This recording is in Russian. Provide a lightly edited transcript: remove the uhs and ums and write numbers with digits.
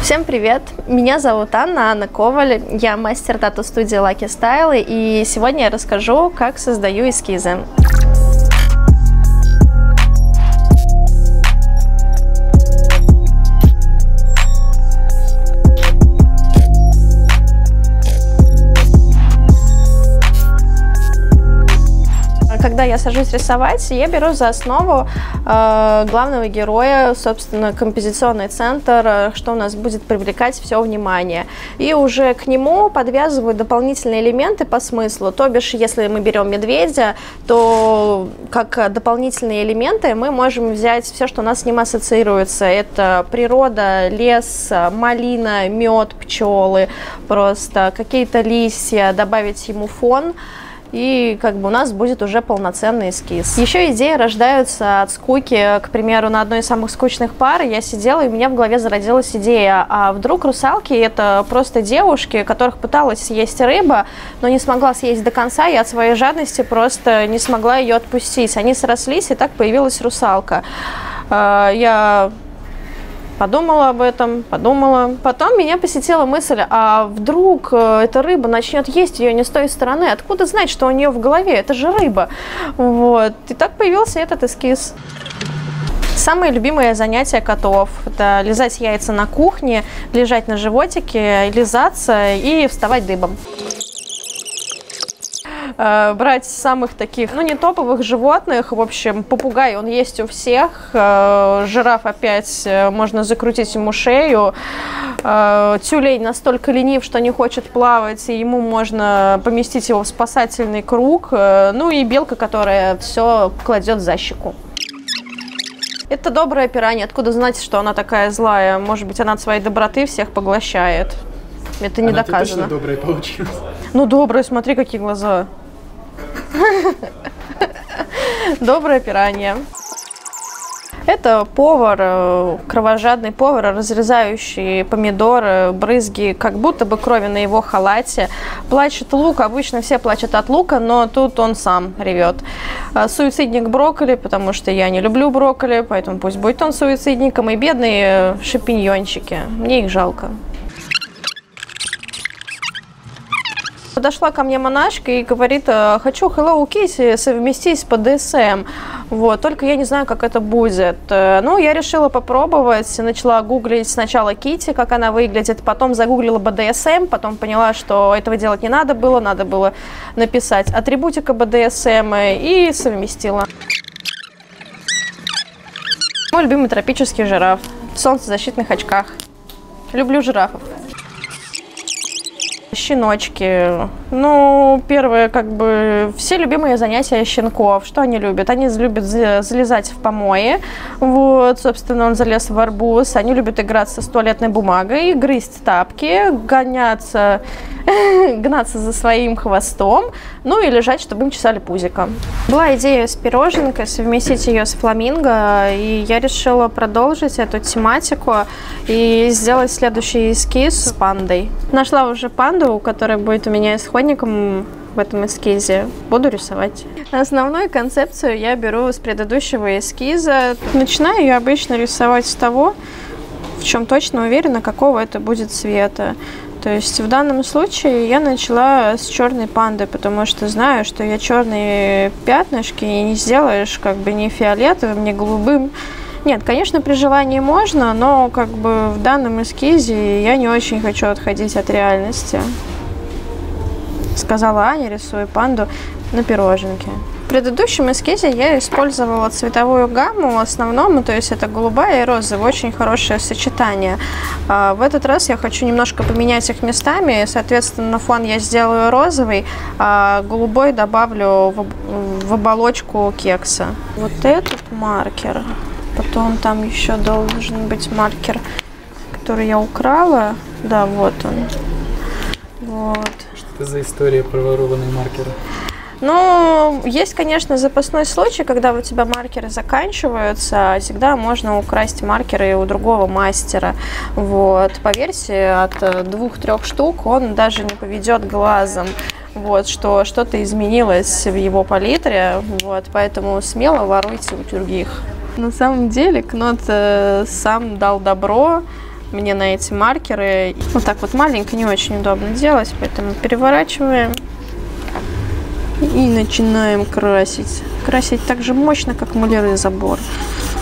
Всем привет! Меня зовут Анна Коваль, я мастер тату-студии Lucky Style, и сегодня я расскажу, как создаю эскизы. Когда я сажусь рисовать, я беру за основу главного героя, собственно, композиционный центр, что у нас будет привлекать все внимание. И уже к нему подвязываю дополнительные элементы по смыслу. То бишь, если мы берем медведя, то как дополнительные элементы мы можем взять все, что у нас с ним ассоциируется. Это природа, лес, малина, мед, пчелы, просто какие-то листья, добавить ему фон. И как бы у нас будет уже полноценный эскиз. Еще идеи рождаются от скуки. К примеру, на одной из самых скучных пар я сидела, и у меня в голове зародилась идея, а вдруг русалки — это просто девушки, которых пыталась съесть рыба, но не смогла съесть до конца, и от своей жадности просто не смогла ее отпустить. Они срослись, и так появилась русалка. Я подумала об этом, подумала. Потом меня посетила мысль, а вдруг эта рыба начнет есть ее не с той стороны? Откуда знать, что у нее в голове? Это же рыба. Вот. И так появился этот эскиз. Самое любимое занятие котов – это лизать яйца на кухне, лежать на животике, лизаться и вставать дыбом. Брать самых таких, ну, не топовых животных. В общем, попугай, он есть у всех. Жираф опять, можно закрутить ему шею. Тюлень настолько ленив, что не хочет плавать, и ему можно поместить его в спасательный круг. Ну и белка, которая все кладет за щеку. Это добрая пиранья. Откуда знать, что она такая злая? Может быть, она от своей доброты всех поглощает. Это не доказано. Точно добрая получилась? Ну, добрая, смотри, какие глаза. Добрая пиранья. Это повар, кровожадный повар, разрезающий помидоры, брызги, как будто бы крови на его халате. Плачет лук, обычно все плачут от лука, но тут он сам ревет. Суицидник брокколи, потому что я не люблю брокколи, поэтому пусть будет он суицидником. И бедные шампиньончики, мне их жалко. Подошла ко мне монашка и говорит: хочу Hello Kitty совместить с BDSM. Вот, только я не знаю, как это будет. Ну, я решила попробовать. Начала гуглить сначала Kitty, как она выглядит, потом загуглила BDSM, потом поняла, что этого делать не надо было написать атрибутика BDSM и совместила. Мой любимый тропический жираф в солнцезащитных очках. Люблю жирафов. Щеночки. Ну, первое, как бы, все любимые занятия щенков. Что они любят? Они любят залезать в помои. Вот, собственно, он залез в арбуз. Они любят играться с туалетной бумагой, грызть тапки, гнаться за своим хвостом, ну и лежать, чтобы им чесали пузико. Была идея с пироженкой, совместить ее с фламинго, и я решила продолжить эту тематику и сделать следующий эскиз с пандой. Нашла уже панду, которая будет у меня исходником в этом эскизе. Буду рисовать. Основную концепцию я беру с предыдущего эскиза. Начинаю я обычно рисовать с того, в чем точно уверена, какого это будет цвета. То есть в данном случае я начала с черной панды, потому что знаю, что я черные пятнышки и не сделаешь как бы ни фиолетовым, ни голубым. Нет, конечно, при желании можно, но как бы в данном эскизе я не очень хочу отходить от реальности. Сказала Аня, рисую панду на пироженке. В предыдущем эскизе я использовала цветовую гамму основному, то есть это голубая и розовая, очень хорошее сочетание. В этот раз я хочу немножко поменять их местами, соответственно, фон я сделаю розовый, а голубой добавлю в оболочку кекса. Вот этот маркер, потом там еще должен быть маркер, который я украла, да, вот он. Вот. Что это за история про ворованные маркеры? Ну, есть, конечно, запасной случай, когда у тебя маркеры заканчиваются, всегда можно украсть маркеры у другого мастера. Вот. Поверьте, от 2-3 штук он даже не поведет глазом, вот, что что-то изменилось в его палитре, вот, поэтому смело воруйте у других. На самом деле Кнот сам дал добро мне на эти маркеры. Вот так вот маленько не очень удобно делать, поэтому переворачиваем и начинаем красить. Красить так же мощно, как маляры забор.